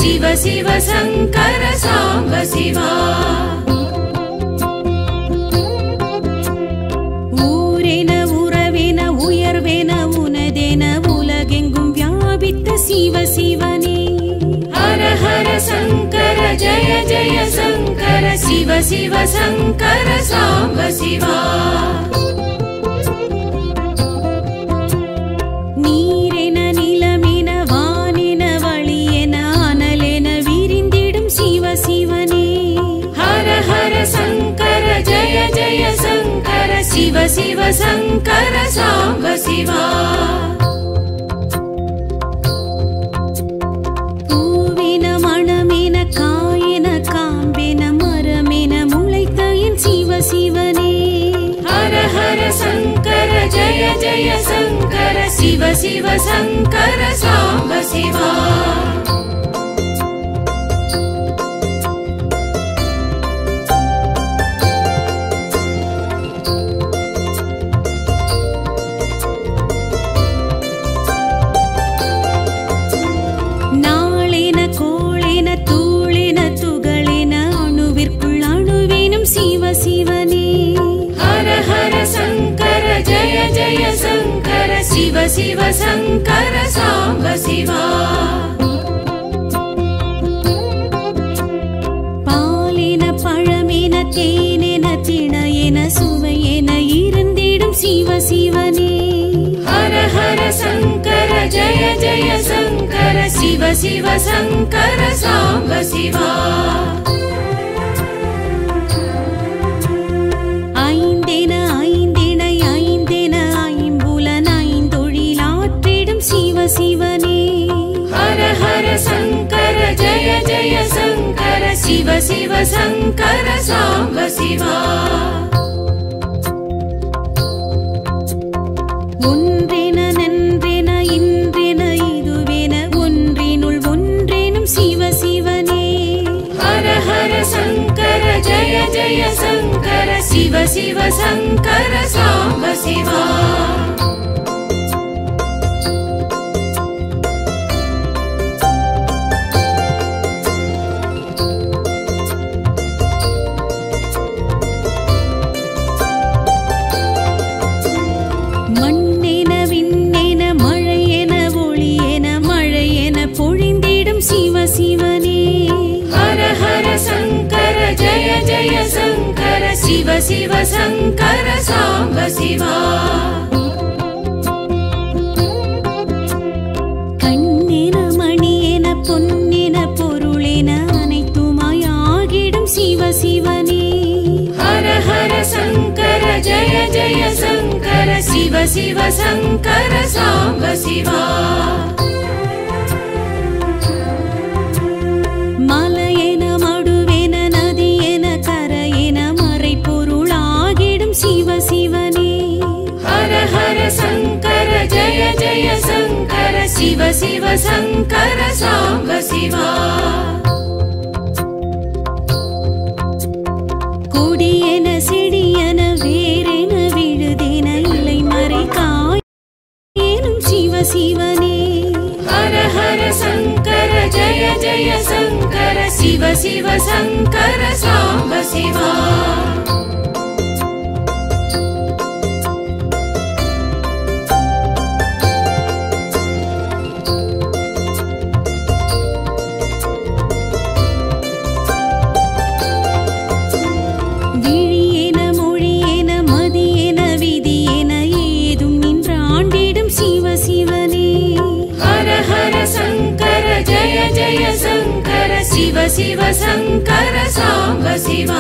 शिव शिव शङ्कर साम्ब शिवा ஊரென உறவென உயர்வென உனதென உலகெங்கும் வியாபித்த சிவ சிவனே ஹர ஹர சங்கர ஜய ஜய சங்கர சிவ சிவ சங்கர சாம்ப சிவா நீரென நிலமென வானென வழியென அனலென விரிந்திடும் சிவ சிவனே ஹர ஹர சங்கர ஜய ஜய சங்கர शिव शिव शङ्कर साम्ब शिवा பூவென மணமென காயென காம்பென மரமென முளைத்த என் சிவ சிவனே ஹர ஹர சங்கர ஜய ஜய சங்கர शिव शिव शङ्कर साम्ब शिवा शिव शिव शङ्कर साम्ब शिवा பாலென பழமென தேனென திணையென சுவையென இருந்திடும் சிவ சிவனே ஹர ஹர சங்கர ஜய ஜய சங்கர शिव शिव शङ्कर साम्ब शिवा ஐந்தென ஐந்திணை ஐந்தென ஐம்புலன் ஐந்தொழிலாற்றிடும் சிவ சிவனே ஹர ஹர சங்கர ஜய ஜய சங்கர शिव शिव शङ्कर साम्ब शिवा ஒன்றென நன்றென இன்றென இதுவென ஒன்றினுள் ஒன்றெனும் சிவ சிவனே ஹர ஹர சங்கர ஜய ஜய சங்கர शिव शिव शङ्कर साम्ब शिवा மண்ணென விண்ணென மழையென ஒளியென மழையென பொழிந்திடும் சிவ சிவனே ஹர ஹர சங்கர ஜய ஜய சங்கர शिव शिव शङ्कर साम्ब शिवा கண்ணென மணியென பொன்னென பொருளென அனைத்துமாய் ஆகிடும் சிவ சிவனே ஹர ஹர சங்கர ஜய ஜய சங்கர शिव शिव शङ्कर साम्ब शिवा மலையென மடுவென நதியென கரையென மறை பொருளாகிடும் சிவ சிவனே ஹர ஹர சங்கர ஜய ஜய சங்கர शिव शिव शङ्कर साम्ब शिवा கொடியென செடியென வேரென விழுதென இலை மறை காயெனும் சிவ சிவனே ஹர ஹர சங்கர ஜய ஜய சங்கர शिव शिव शङ्कर साम्ब शिवा விழியென மொழியென மதியென விதியென ஏதும் நின்று ஆண்டிடும் சிவ சிவனே ஹர ஹர சங்கர ஜய ஜய சங்கர शिव शिव शङ्कर साम्ब शिवा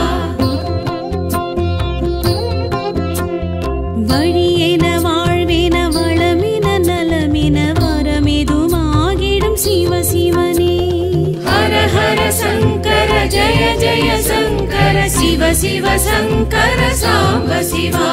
வழியென வாழ்வென வளமென நலமென வரமெதுமாகிடும் சிவ சிவனே ஹர ஹர சங்கர ஜய ஜய சங்கர शिव शिव शङ्कर साम्ब शिवा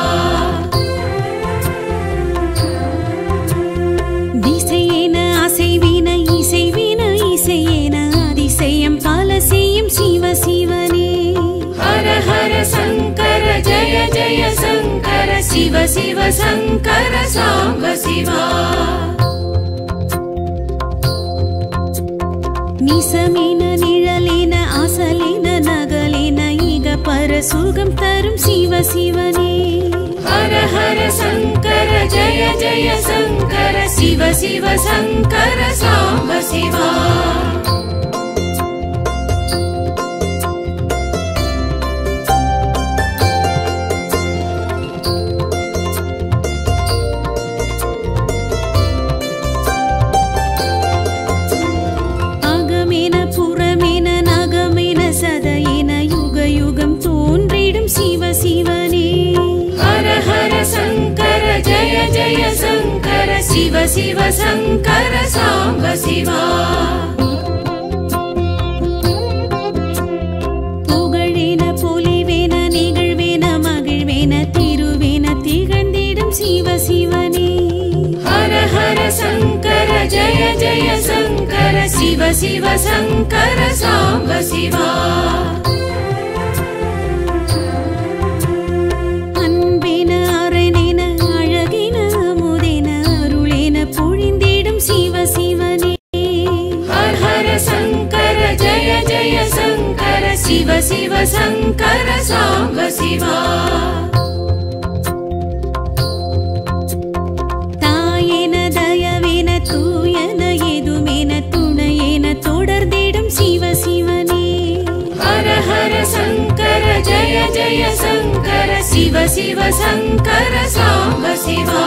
திசையென அசைவின இசைவின இசையென அதிசயம் பல செய்யும் சிவ சிவனே ஹர ஹர சங்கர ஜய ஜய சங்கர शिव शिव शङ्कर साम्ब शिवा நிசமேன நிழலேன அசலேன நகலேன ஈக பர சுகம் தரும் சிவ சிவனே ஹர ஹர சங்கர ஜய ஜய சங்கர சிவ சிவ சங்கர சாம்ப சிவா शिव शिव शंकर सांब शिवा புகழேன பொலிவேன நிகழ்வேன மகிழ்வேன திருவேன திகழ்ந்திடும் சிவ சிவனே ஹர ஹர சங்கர ஜய ஜய சங்கர சிவ சிவ சங்கர சாம்ப சிவா शिव शिव शंकर सांब शिवा तायेन दयवेन तूयन येदुमेन तुणयेन तोडर्दिडुम शिव शिवने हर हर शंकर जय जय शंकर शिव शिव शंकर सांब शिवा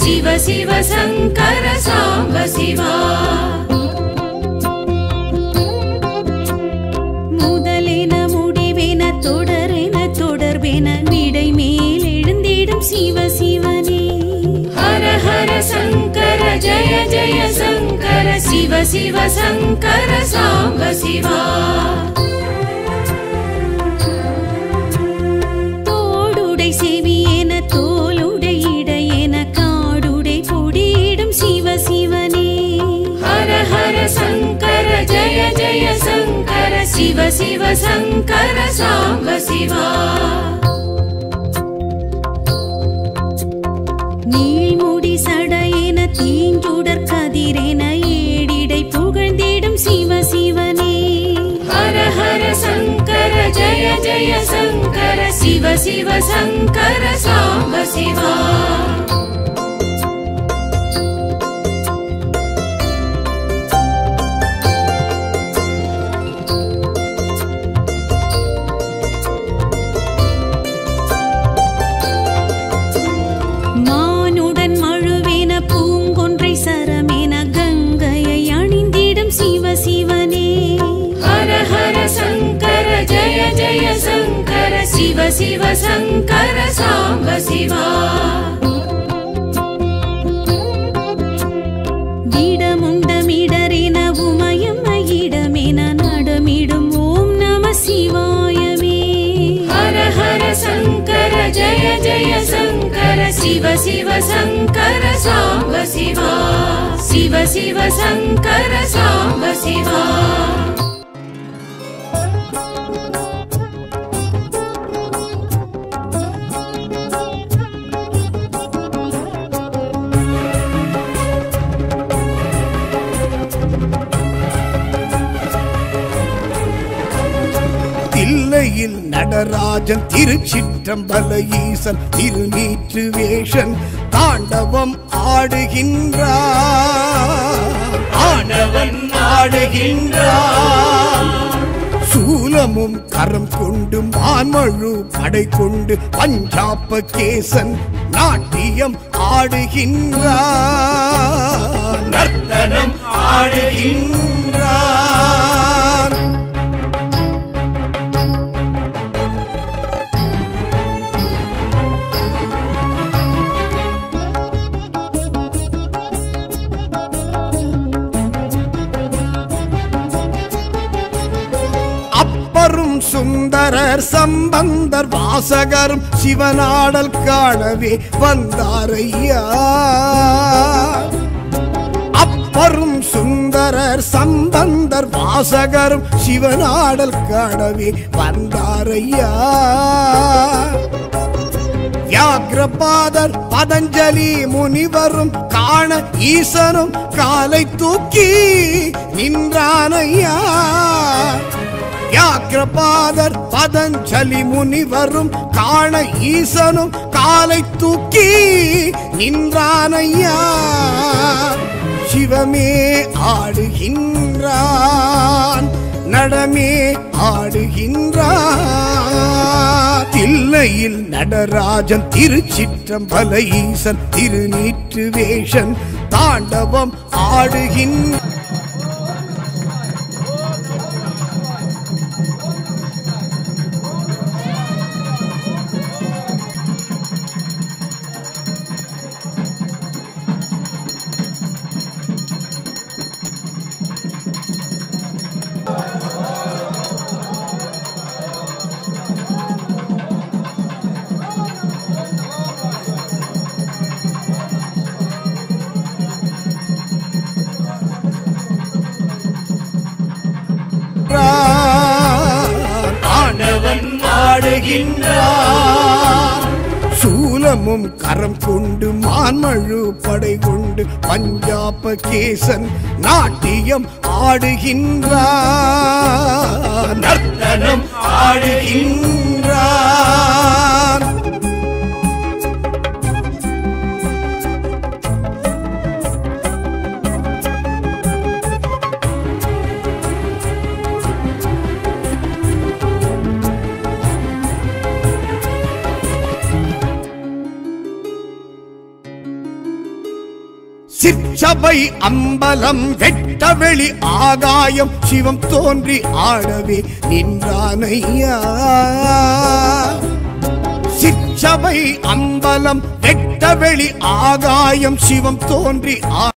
சிவ சிவ சங்கர சாம்ப சிவா. முதலென முடிவென தொடரென தொடர்பென விடை மேல் எழுந்திடும் சிவ சிவனே. ஹர ஹர சங்கர ஜய ஜய சங்கர சிவ சிவ சங்கர சாம்ப சிவா. தோடுடை செவியென தோளுடை இடையென காடுடை கொடியிடும் சிவ சிவனே. ஹர ஹர சங்கர ஜய ஜய சங்கர சிவ சிவ சங்கர சாம்ப சிவா. நீள்முடி சடையென தீஞ்சுடர் கதிரென ஏடிடை புகழ்ந்திடும் சிவ சிவனே. ஹர ஹர சங்கர ஜய ஜய சங்கர சிவ சிவ சங்கர சாம்ப சிவா. மானுடன் மழுவென பூங்கொன்றை சரமென கங்கையை அணிந்திடும் சிவ சிவனே. ஹர ஹர சங்கர ஜய ஜய சங்கர சிவ சிவ சங்கர சாம்ப சிவா. இடமுண்டமிடரென உமயமயிடமென நடமிடும் ஓம் நம சிவாயமே. ஹர ஹர சங்கர ஜய ஜய சங்கர சிவ சிவ சங்கர சாம்ப சிவா. சிவ சிவ சங்கர சாம்ப சிவா. தில்லையில் நடராஜன் திருச்சிற்றம்பல ஈசன் திருநீற்று வேஷன் தாண்டவம் ஆடுகின்றான். ஆண்டவன் ஆடுகின்றான். சூலமும் கரம் கொண்டு மான்மழு படை கொண்டு பஞ்சாப கேசன் நாட்டியம் ஆடுகின்றான். நர்த்தனம் ஆடுகின்றான். அப்பரும் சுந்தரர் சம்பந்தர் வாசகரும் சிவனாடல் காணவே வந்தாரையா. அப்பரும் சுந்தரர் சம்பந்தர் வாசகரும் சிவனாடல் காணவே வந்தாரையா. வியாக்ரபாதர் பதஞ்சலி முனிவரும் காண ஈசனும் காலை தூக்கி நின்றானையா. வியாக்ரபாதர் பதஞ்சலி முனிவரும் காண ஈசனும் காலை தூக்கி நின்றானையா. சிவமே ஆடுகின்றான். நடமே ஆடுகின்றான். தில்லையில் நடராஜன் திருச்சிற்றம்பல ஈசன் திருநீற்று வேஷன் தாண்டவம் ஆடுகின்றான். ஆண்டவன் ஆடுகின்றான். சூலமும் கரம் கொண்டு மான்மழு படை கொண்டு பஞ்சாப கேசன் நாட்டியம் ஆடுகின்றான். நர்த்தனம் ஆடுகின்றான். சிற்சபை அம்பலம் வெட்டவெளி ஆகாயம் சிவம் தோன்றி ஆடவே நின்றானையா. சிற்சபை அம்பலம் வெட்டவெளி ஆகாயம் சிவம் தோன்றி